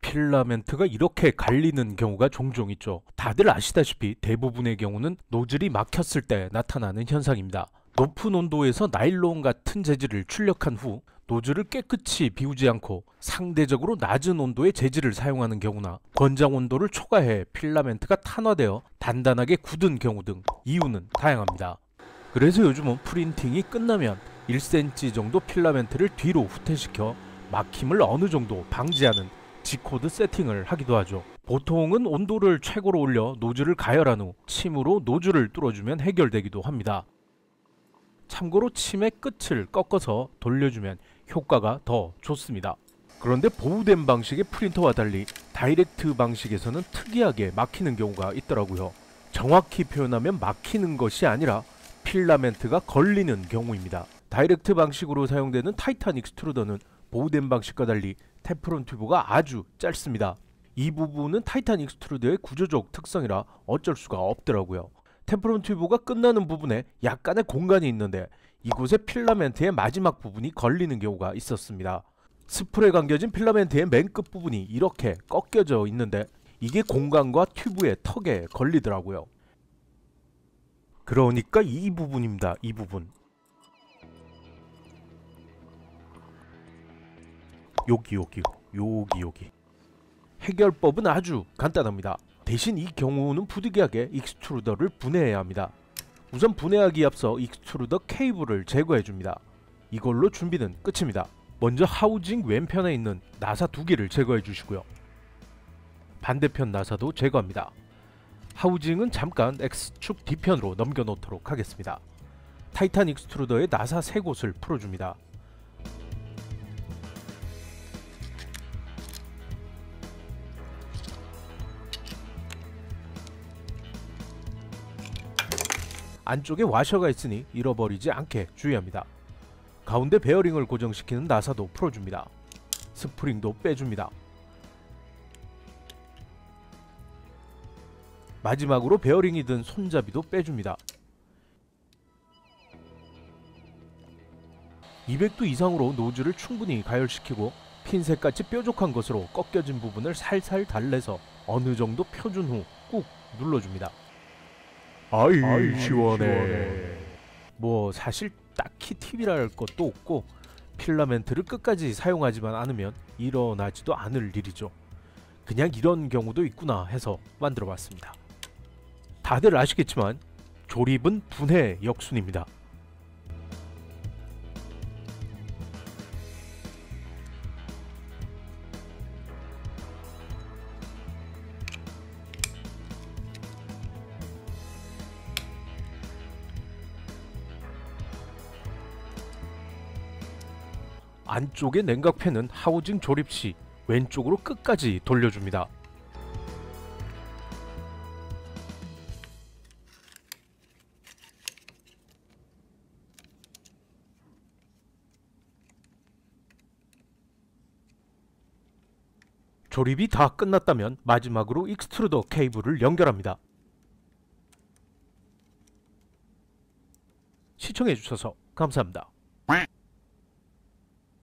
필라멘트가 이렇게 갈리는 경우가 종종 있죠. 다들 아시다시피 대부분의 경우는 노즐이 막혔을 때 나타나는 현상입니다. 높은 온도에서 나일론 같은 재질을 출력한 후 노즐을 깨끗이 비우지 않고 상대적으로 낮은 온도의 재질을 사용하는 경우나 권장 온도를 초과해 필라멘트가 탄화되어 단단하게 굳은 경우 등 이유는 다양합니다. 그래서 요즘은 프린팅이 끝나면 1cm 정도 필라멘트를 뒤로 후퇴시켜 막힘을 어느 정도 방지하는 G코드 세팅을 하기도 하죠. 보통은 온도를 최고로 올려 노즐을 가열한 후 침으로 노즐을 뚫어주면 해결되기도 합니다. 참고로 침의 끝을 꺾어서 돌려주면 효과가 더 좋습니다. 그런데 보호된 방식의 프린터와 달리 다이렉트 방식에서는 특이하게 막히는 경우가 있더라고요. 정확히 표현하면 막히는 것이 아니라 필라멘트가 걸리는 경우입니다. 다이렉트 방식으로 사용되는 타이탄 익스트루더는 보호된 방식과 달리 테프론 튜브가 아주 짧습니다. 이 부분은 타이탄 익스트루더의 구조적 특성이라 어쩔 수가 없더라고요. 테프론 튜브가 끝나는 부분에 약간의 공간이 있는데 이곳에 필라멘트의 마지막 부분이 걸리는 경우가 있었습니다. 스풀에 감겨진 필라멘트의 맨 끝부분이 이렇게 꺾여져 있는데 이게 공간과 튜브의 턱에 걸리더라고요. 그러니까 이 부분입니다. 이 부분. 여기. 해결법은 아주 간단합니다. 대신 이 경우는 부득이하게 익스트루더를 분해해야 합니다. 우선 분해하기에 앞서 익스트루더 케이블을 제거해줍니다. 이걸로 준비는 끝입니다. 먼저 하우징 왼편에 있는 나사 2개를 제거해주시고요. 반대편 나사도 제거합니다. 하우징은 잠깐 X축 뒤편으로 넘겨놓도록 하겠습니다. 타이탄 익스트루더의 나사 3곳을 풀어줍니다. 안쪽에 와셔가 있으니 잃어버리지 않게 주의합니다. 가운데 베어링을 고정시키는 나사도 풀어줍니다. 스프링도 빼줍니다. 마지막으로 베어링이 든 손잡이도 빼줍니다. 200도 이상으로 노즐을 충분히 가열시키고 핀셋같이 뾰족한 것으로 꺾여진 부분을 살살 달래서 어느 정도 펴준 후 꾹 눌러줍니다. 아이 시원해. 뭐 사실 딱히 팁이랄 것도 없고 필라멘트를 끝까지 사용하지만 않으면 일어나지도 않을 일이죠. 그냥 이런 경우도 있구나 해서 만들어 봤습니다. 다들 아시겠지만 조립은 분해 역순입니다. 안쪽의 냉각팬은 하우징 조립 시 왼쪽으로 끝까지 돌려줍니다. 조립이 다 끝났다면 마지막으로 익스트루더 케이블을 연결합니다. 시청해주셔서 감사합니다.